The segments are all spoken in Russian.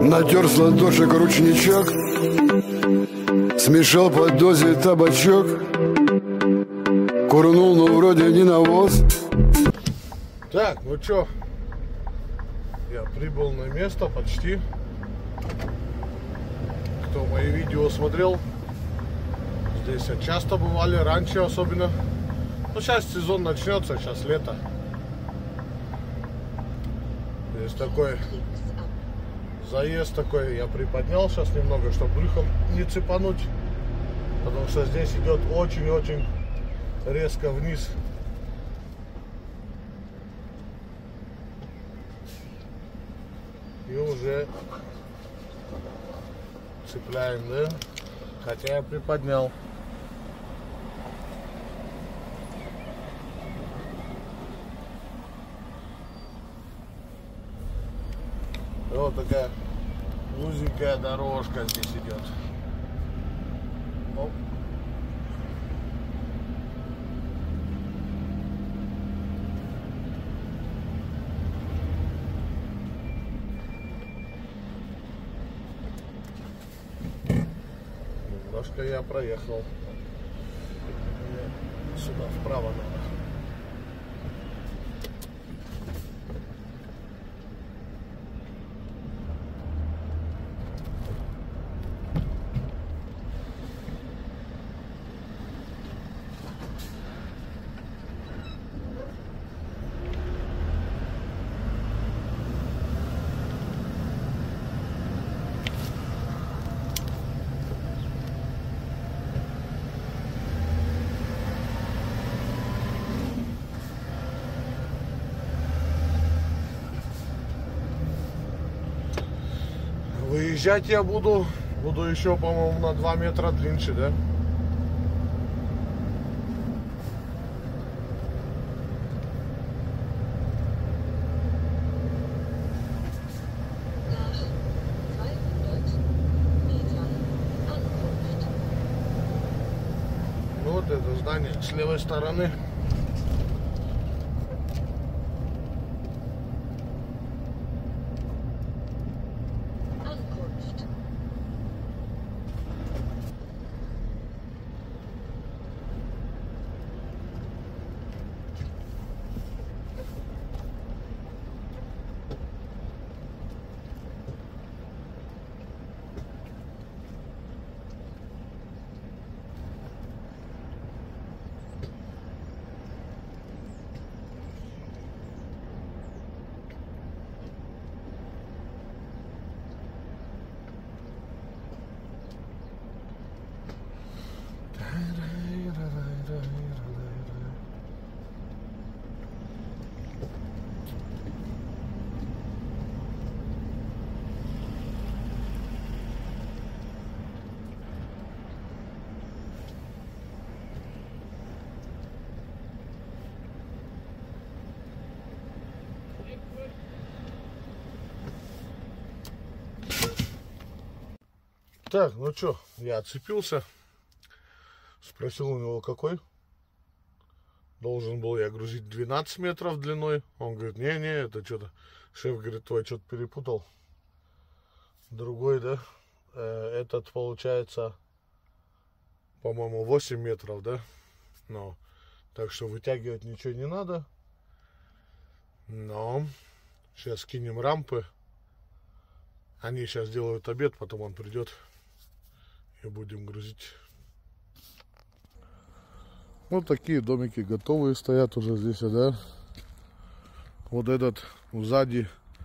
Натер с ладошек ручничок, смешал под дозе табачок, курнул, но вроде не навоз. Так, ну чё, я прибыл на место почти. Кто мои видео смотрел, здесь часто бывали, раньше особенно. Ну, сейчас сезон начнется, сейчас лето. Здесь такой заезд такой, я приподнял сейчас немного, чтобы брюхом не цепануть, потому что здесь идет очень-очень резко вниз. И уже цепляем, да? Хотя я приподнял. И вот такая узенькая дорожка здесь идет. Оп. Немножко я проехал. Мне сюда вправо надо. Выезжать я буду еще, по-моему, на 2 метра длиннее, да? Ну, вот это здание с левой стороны. Так, ну чё, я отцепился, спросил у него какой. Должен был я грузить 12 метров длиной. Он говорит, не, это что-то, шеф говорит, твой что-то перепутал. Другой, да, этот получается, по-моему, 8 метров, да. Ну, так что вытягивать ничего не надо. Но сейчас кинем рампы. Они сейчас делают обед, потом он придет. И будем грузить. Вот такие домики готовые стоят уже здесь, да. Вот этот сзади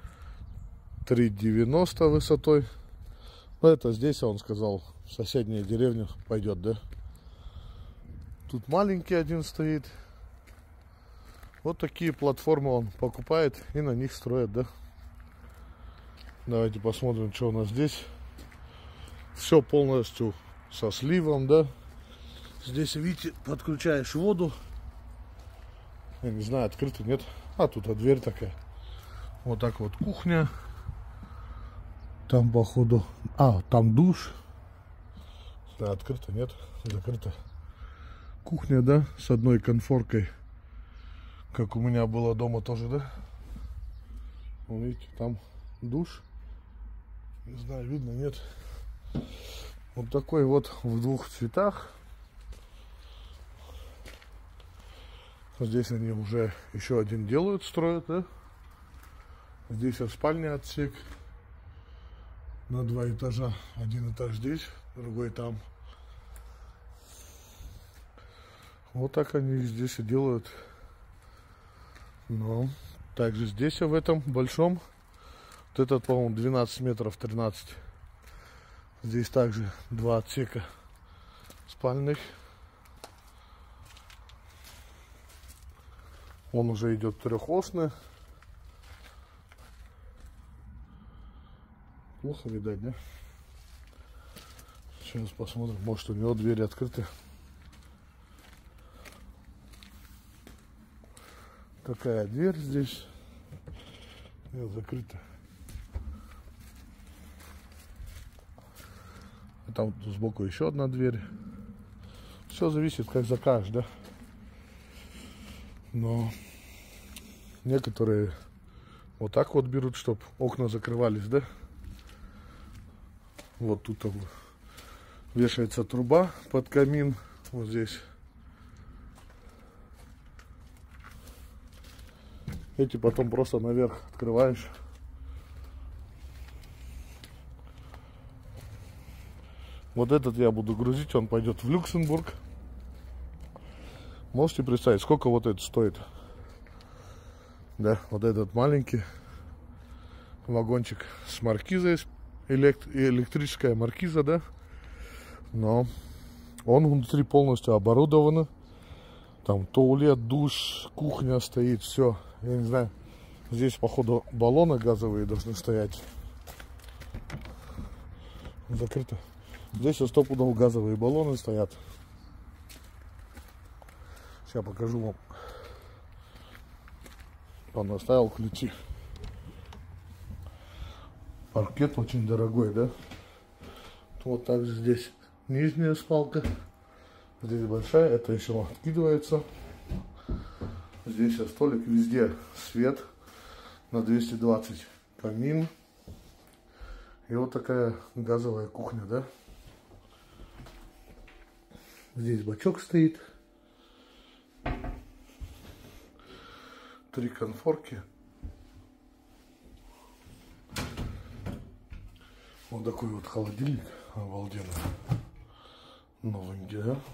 3,90 высотой. Но это здесь, он сказал, в соседнюю деревню пойдет, да. Тут маленький один стоит. Вот такие платформы он покупает и на них строит, да. Давайте посмотрим, что у нас здесь. Все полностью со сливом, да. Здесь, видите, подключаешь воду. Я не знаю, открыто, нет. А тут дверь такая. Вот так вот кухня. Там, походу... там душ. Да, открыто, нет. Закрыто. Кухня, да, с одной конфоркой. Как у меня было дома тоже, да. Видите, там душ. Не знаю, видно, нет. Вот такой вот в двух цветах. Здесь они уже еще один делают, строят, да? Здесь спальный отсек на 2 этажа. Один этаж здесь, другой там. Вот так они здесь и делают. Но также здесь, в этом большом, вот этот, по-моему, 12 метров, 13. Здесь также 2 отсека спальных. Он уже идет трехосный. Плохо видать, да? Сейчас посмотрим, может у него двери открыты. Такая дверь здесь. Нет, закрыта. А там сбоку еще одна дверь. Все зависит, как закажешь, да? Но некоторые вот так вот берут, чтобы окна закрывались, да? Вот тут вешается труба под камин. Вот здесь. Эти потом просто наверх открываешь. Вот этот я буду грузить, он пойдет в Люксембург. Можете представить, сколько вот это стоит? Да, вот этот маленький вагончик с маркизой, электрическая маркиза, да? Но он внутри полностью оборудован. Там туалет, душ, кухня стоит, все. Я не знаю, здесь, походу, баллоны газовые должны стоять. Закрыто. Здесь 100% газовые баллоны стоят. Сейчас покажу вам. Он оставил ключи. Паркет очень дорогой, да? Вот также здесь нижняя спалка. Здесь большая, это еще откидывается. Здесь столик, везде свет на 220, камин. И вот такая газовая кухня, да? Здесь бачок стоит. 3 конфорки. Вот такой вот холодильник обалденный. Новенький, да?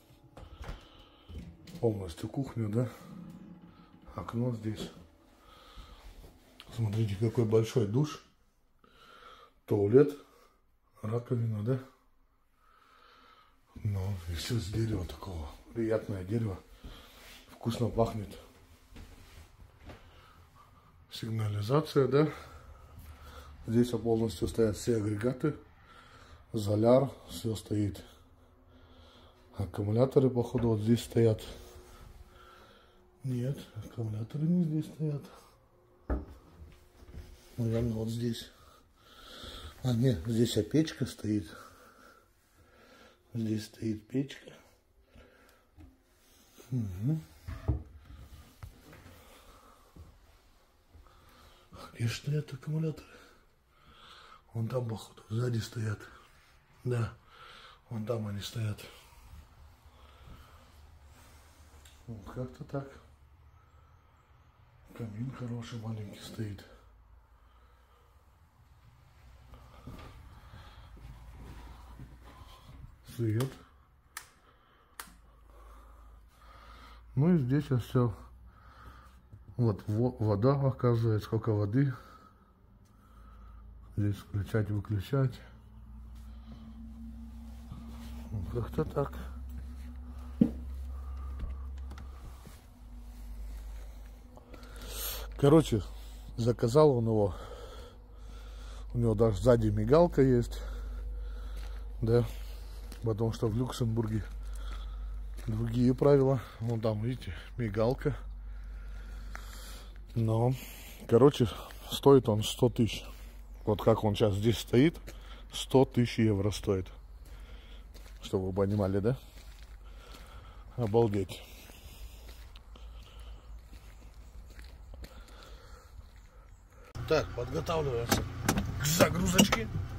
Полностью кухня, да? Окно здесь. Смотрите, какой большой душ. Туалет. Раковина, да? Ну, и все с дерева такого. Приятное дерево. Вкусно пахнет. Сигнализация, да? Здесь полностью стоят все агрегаты. Соляр, все стоит. Аккумуляторы, походу, вот здесь стоят. Нет, аккумуляторы не здесь стоят. Наверное, вот здесь. А, нет, здесь печка стоит. Здесь стоит печка. Угу. Где стоят аккумуляторы? Вон там, походу, сзади стоят. Да, вон там они стоят. Вот как-то так. Камин хороший, маленький стоит. Свет. Ну и здесь все. Вот вода, оказывается, сколько воды. Здесь включать, выключать. Как-то так. Короче, заказал он его. У него даже сзади мигалка есть. Да. Потому что в Люксембурге другие правила. Вон там, видите, мигалка. Но, короче, стоит он 100 тысяч. Вот как он сейчас здесь стоит, 100 тысяч евро стоит. Чтобы вы понимали, да? Обалдеть. Так, подготавливаемся к загрузочке.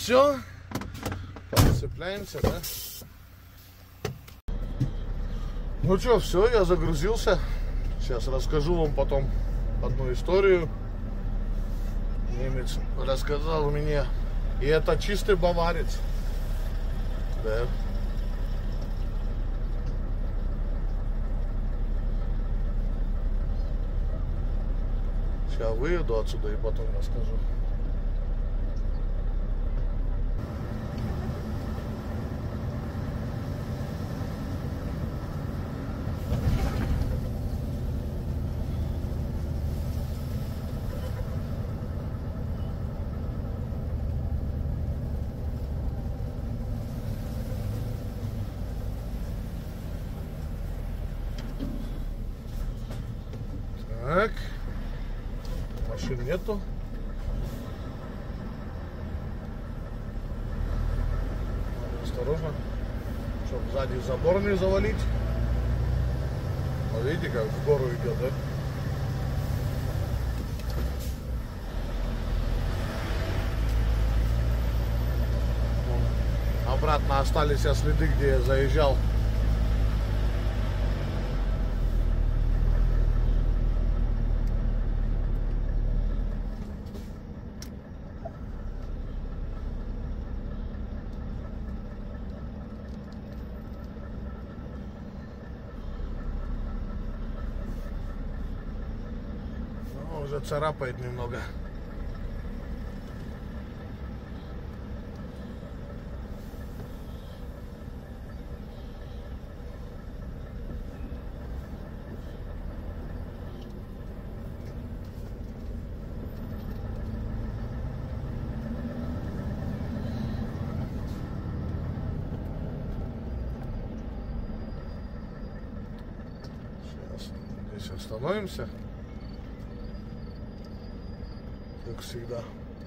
все. Подцепляемся, да? Ну что, все, я загрузился. Сейчас расскажу вам потом одну историю. Немец рассказал мне. И это чистый баварец. Да. Сейчас выеду отсюда и потом расскажу. Так. Машин нету. Осторожно, чтобы сзади забор не завалить. Вот видите, как в гору идет, да? Обратно остались следы, где я заезжал. Уже царапает немного. Сейчас здесь остановимся. Как всегда.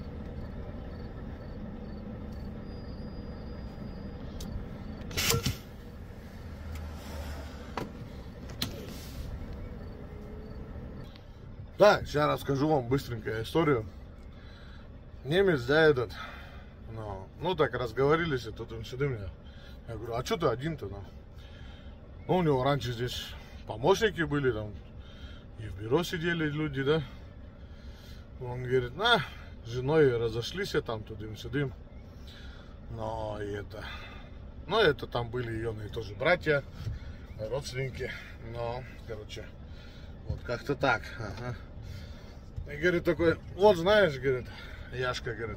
Да, сейчас расскажу вам быстренько историю. Немец, да, этот. Ну так разговорились, и тут он сюда меня. Я говорю, а что ты один-то? Ну, у него раньше здесь помощники были, там, и в бюро сидели люди, да. Он говорит, с женой разошлись, там, тудым-сюдым. Но это там были ее тоже братья, родственники. Но, короче, вот как-то так. Ага. И говорит такой, вот знаешь, говорит, Яшка, говорит,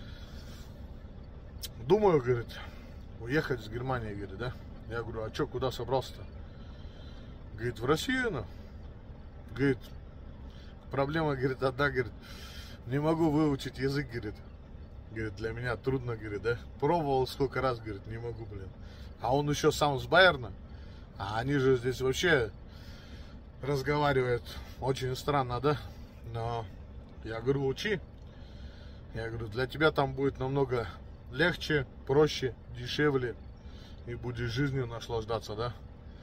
думаю, говорит, уехать с Германии, говорит, да? Я говорю, а что, куда собрался-то? Говорит, в Россию, Говорит, проблема, говорит, одна, говорит, не могу выучить язык, говорит. Говорит, для меня трудно, говорит, да. Пробовал сколько раз, говорит, не могу, блин. А он еще сам с Байерна. А они же здесь вообще разговаривают очень странно, да. Но я говорю, учи. Я говорю, для тебя там будет намного легче, проще, дешевле. И будешь жизнью наслаждаться, да.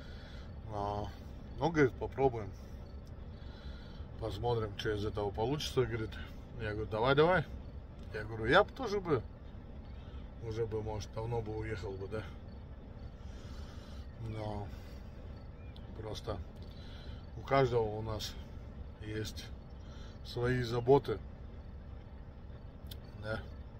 Ну, говорит, попробуем. Посмотрим, что из этого получится, говорит. Я говорю, давай. Я говорю, я бы тоже бы, уже бы, может, давно бы уехал бы, да. Но просто у каждого у нас есть свои заботы, да.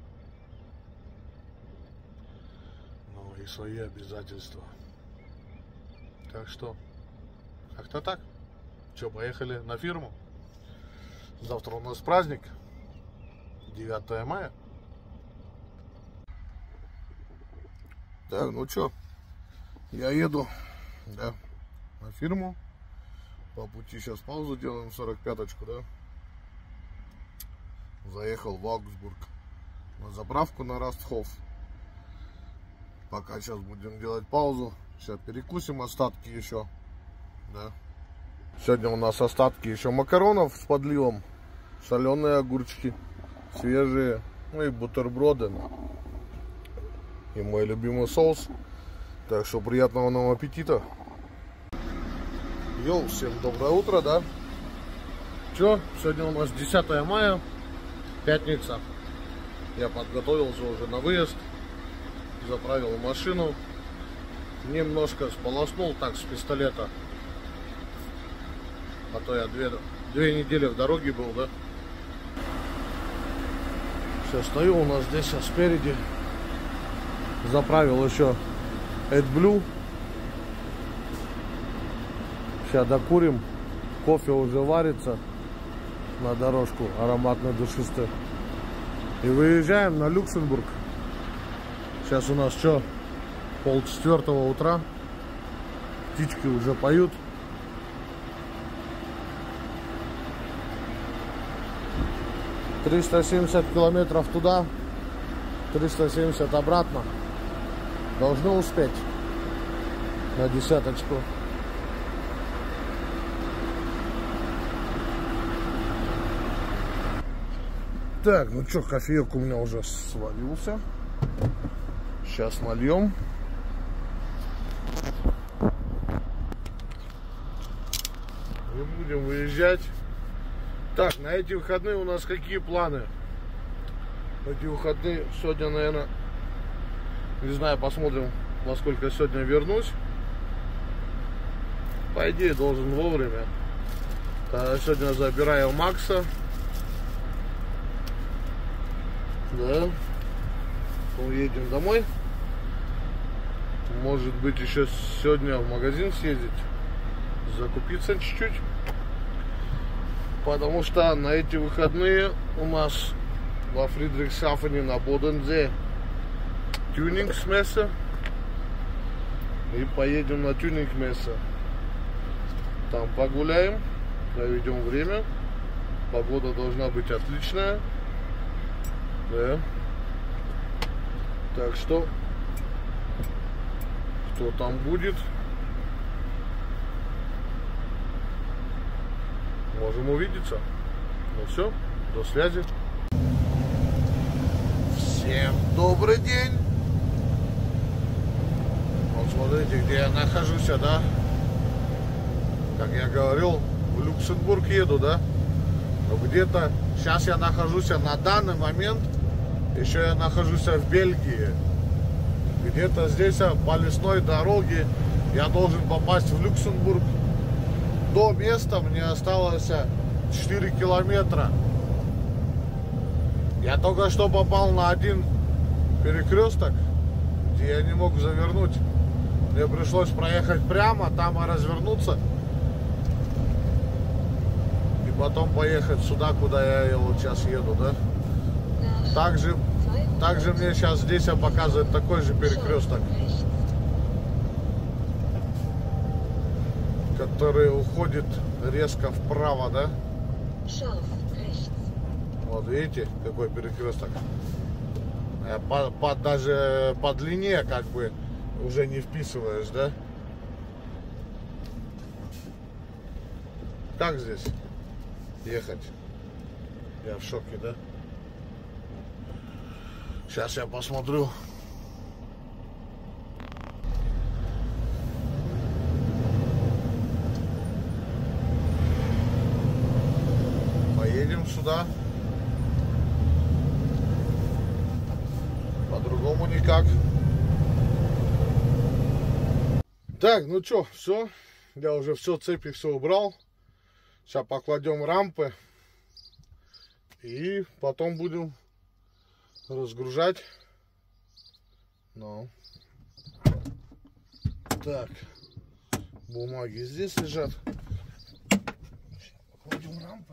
Ну и свои обязательства. Так что, как-то так. Что, поехали на фирму? Завтра у нас праздник, 9 мая. Так, ну что, я еду, да, на фирму. По пути сейчас паузу делаем, 45-очку, да. Заехал в Аугсбург на заправку на Растхоф. Пока сейчас будем делать паузу. Сейчас перекусим остатки еще, да. Сегодня у нас остатки еще макаронов с подливом, соленые огурчики, свежие, ну и бутерброды. И мой любимый соус. Так что приятного нам аппетита. Йоу, всем доброе утро, да? Че, сегодня у нас 10 мая, пятница. Я подготовился уже на выезд, заправил машину, немножко сполоснул так с пистолета, а то я две недели в дороге был, да. Сейчас стою у нас здесь, а спереди заправил еще AdBlue. Сейчас докурим, кофе уже варится на дорожку, ароматно душистый. И выезжаем на Люксембург. Сейчас у нас что, 3:30 утра. Птички уже поют. «370 километров туда, 370 обратно. Должны успеть на десяточку. Так, ну что, кофеек у меня уже сварился. Сейчас нальем. И будем выезжать. Так, на эти выходные у нас какие планы? Эти выходные сегодня, наверное, не знаю, посмотрим, во сколько сегодня вернусь. По идее, должен вовремя. Сегодня забираю Макса. Да. Уедем домой. Может быть, еще сегодня в магазин съездить, закупиться чуть-чуть. Потому что на эти выходные у нас во Фридрихсхафене на Бодензе тюнингсмессе. И поедем на тюнингмессе. Там погуляем, проведем время. Погода должна быть отличная. Да. Так что, кто там будет, можем увидеться. Ну все, до связи. Всем добрый день. Вот смотрите, где я нахожусь, да? Как я говорил, в Люксембург еду, да? Но где-то сейчас я нахожусь на данный момент. Еще я нахожусь в Бельгии. Где-то здесь по лесной дороге я должен попасть в Люксембург. До места мне осталось 4 километра. Я только что попал на один перекресток, где я не мог завернуть. Мне пришлось проехать прямо, там развернуться. И потом поехать сюда, куда я вот сейчас еду, да? Также мне сейчас здесь показывает такой же перекресток, который уходит резко вправо, да? Вот видите, какой перекресток. Даже по длине как бы уже не вписываешь, да? Как здесь ехать? Я в шоке, да? Сейчас я посмотрю. Поедем сюда. По-другому никак. Так, ну что, все. Я уже все, цепи все убрал. Сейчас покладем рампы. И потом будем разгружать. Ну. Так. Бумаги здесь лежат. Сейчас покладем рампы.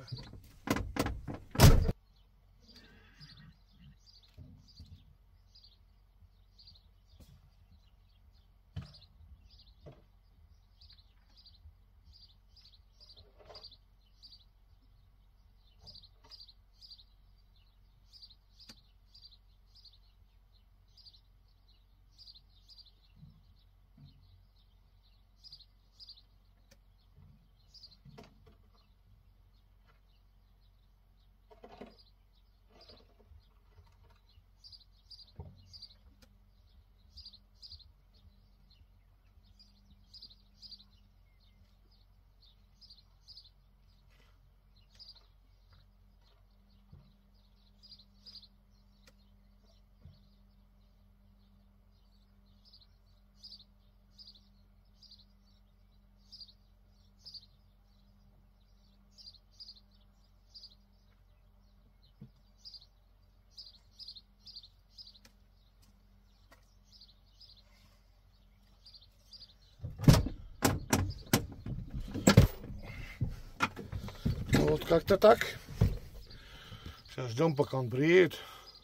Вот как-то так. Сейчас ждем, пока он приедет.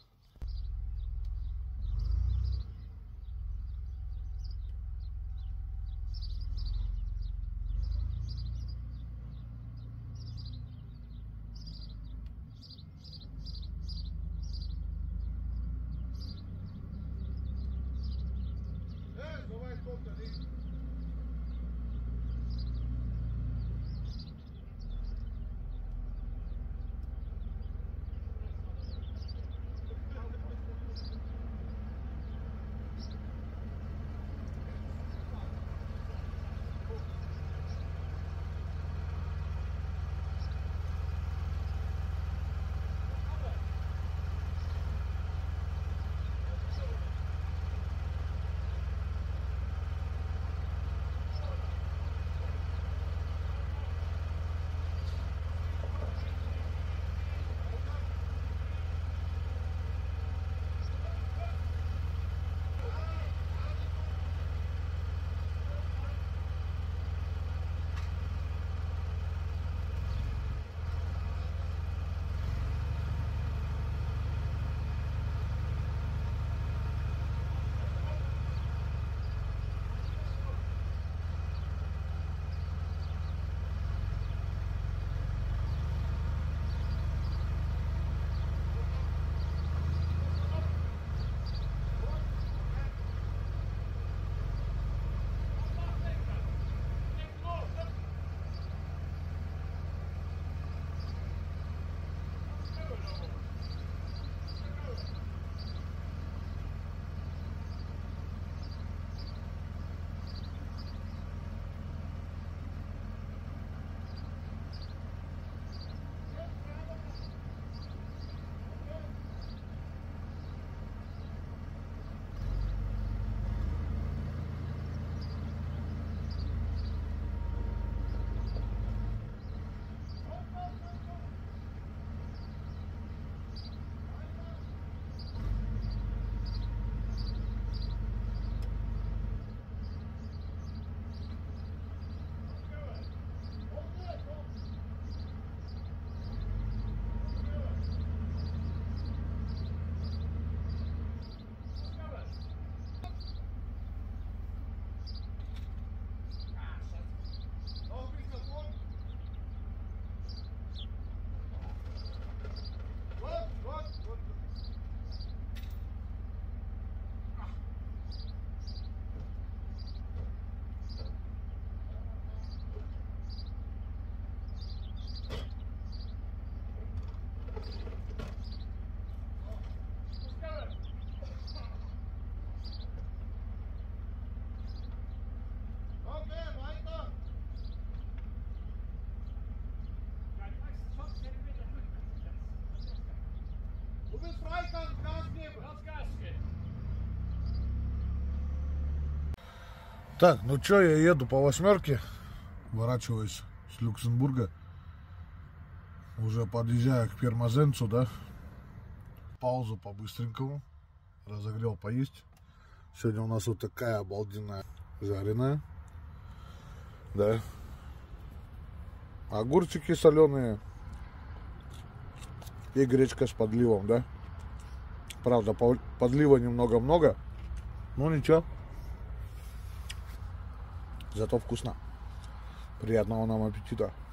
Так, ну чё, я еду по 8-ке, ворачиваюсь с Люксембурга, уже подъезжаю к Пермазенцу, да, паузу по-быстренькому, разогрел поесть. Сегодня у нас вот такая обалденная жареная, да, огурчики соленые и гречка с подливом, да. Правда, подлива немного-много, но ничего. Зато вкусно. Приятного нам аппетита.